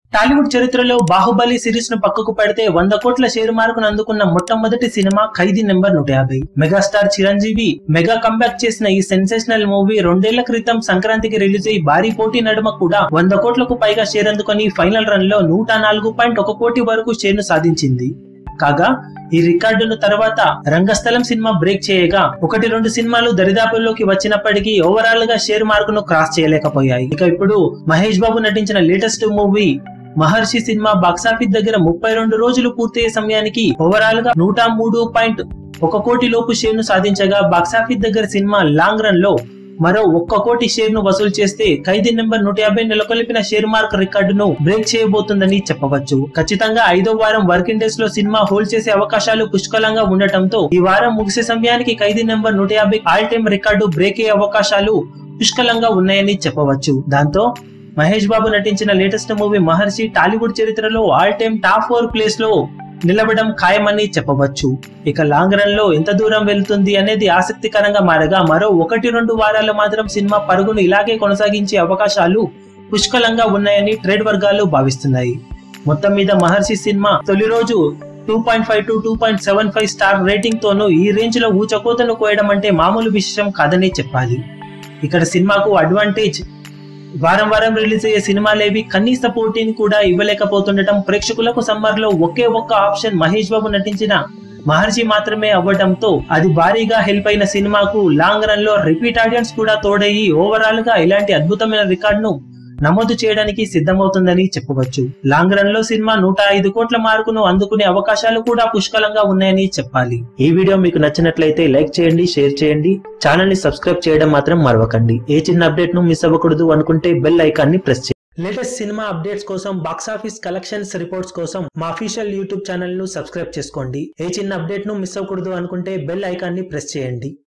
టాలీవుడ్ చరిత్రలో బాహుబలి సిరీస్ ను పక్కకు పెడితే 100 కోట్ల షేర్ మార్కును అందుకున్న మొట్టమొదటి సినిమా Khaidi number 150. Megastar Chiranjeevi mega comeback చేసిన ఈ సెన్సేషనల్ మూవీ 2 ఏళ్ల క్రితం సంక్రాంతికి రిలీజ్ అయి భారీ పోటీ నడుమ కూడా 100 కోట్లకు పైగా షేర్ అందుకొని ఫైనల్ రన్ లో 104.1 కోటి వరకు షేర్ ను సాధించింది. కాగా ఈ రికార్డును తర్వాత రంగస్థలం సినిమా బ్రేక్ చేయగా 1-2 సినిమాలు దరిదాపుల్లోకి వచ్చినప్పటికీ ఓవరాల్ గా షేర్ మార్కును క్రాస్ చేయలేకపోయాయి. ఇక ఇప్పుడు మహేష్ బాబు నటించిన లేటెస్ట్ మూవీ మహర్షి సినిమా బాక్సాఫీస్ దగ్గర 32 రోజులు పూర్తయ్యే సమయానికి ఓవరాల్ గా 103.1 కోటి లోపు షేర్ ను సాధించగా బాక్సాఫీస్ దగ్గర సినిమా లాంగ్ రన్ లో మరో 1 కోటి షేర్ ను వసూలు చేస్తే ఖైదీ నెంబర్ 150 నెలకొల్పిన షేర్ మార్క్ రికార్డును బ్రేక్ చేయబోతుందని చెప్పవచ్చు. ఖచ్చితంగా 5వ వారం వర్కింగ్ డేస్ లో సినిమా హోల్డ్ చేసే అవకాశాలు పుష్కలంగా ఉండటంతో ఈ వారం ముగిసే సమయానికి Khaidi number 150 all time record break అయ్యే అవకాశాలు పుష్కలంగా ఉన్నాయని చెప్పవచ్చు. దాంతో మహేష్ బాబు నటించిన లేటెస్ట్ మూవీ మహర్షి టాలీవుడ్ చరిత్రలో ఆల్ టైమ్ టాప్ 4 ప్లేస్ లో నిలబడడం ఖాయమని చెప్పవచ్చు. ఇక లాంగ్ రన్ లో ఎంత దూరం వెళ్తుంది అనేది ఆసక్తికరంగా మారగా మరో 1-2 వారాలు మాత్రం సినిమా పరుగును ఇలాగే కొనసాగించే అవకాశాలు పుష్కలంగా ఉన్నాయని ట్రేడ్ వర్గాలు భావిస్తున్నాయి. మొత్తం మీద మహర్షి సినిమా తొలి రోజు 2.5 to 2.75 స్టార్ రేటింగ్ తోనూ ఈ రేంజ్ లో ఊచకోతను కోయడం అంటే మామూలు విషయం కాదని చెప్పాలి. ఇక్కడ సినిమాకు అడ్వాంటేజ్ వారం రిలీజ్ అయ్యే సినిమాలేవి కనీస పోటీని కూడా ఇవ్వలేకపోతుండటం, ప్రేక్షకులకు సమ్మర్ లో ఒకే ఒక్క ఆప్షన్ మహేష్ బాబు నటించిన మహర్షి మాత్రమే అవ్వడంతో అది భారీగా హెల్ప్ అయిన సినిమాకు లాంగ్ రన్ లో రిపీట్ ఆడియన్స్ కూడా తోడయి ఓవరాల్ గా ఇలాంటి అద్భుతమైన రికార్డును నమోదు చేయడానికి సిద్ధమవుతుందని చెప్పవచ్చు. లాంగ్ రన్ లో సినిమా 105 కోట్ల మార్కును అందుకునే అవకాశాలు కూడా పుష్కలంగా ఉన్నాయని చెప్పాలి. ఈ వీడియో మీకు నచ్చినట్లయితే లైక్ చేయండి, షేర్ చేయండి, ఛానల్ ని సబ్స్క్రైబ్ చేయడం మాత్రం మరవకండి. ఏ చిన్న అప్డేట్ ను మిస్ అవ్వకూడదు అనుకుంటే బెల్ ఐకాన్ ని ప్రెస్ చేయండి. లేటెస్ట్ సినిమా అప్డేట్స్ కోసం, బాక్సాఫీస్ కలెక్షన్స్ రిపోర్ట్స్ కోసం మా అఫీషియల్ యూట్యూబ్ ఛానల్ ను సబ్స్క్రైబ్ చేసుకోండి. ఏ చిన్న అప్డేట్ ను మిస్ అవ్వకూడదు అనుకుంటే బెల్ ఐకాన్ ని ప్రెస్ చేయండి.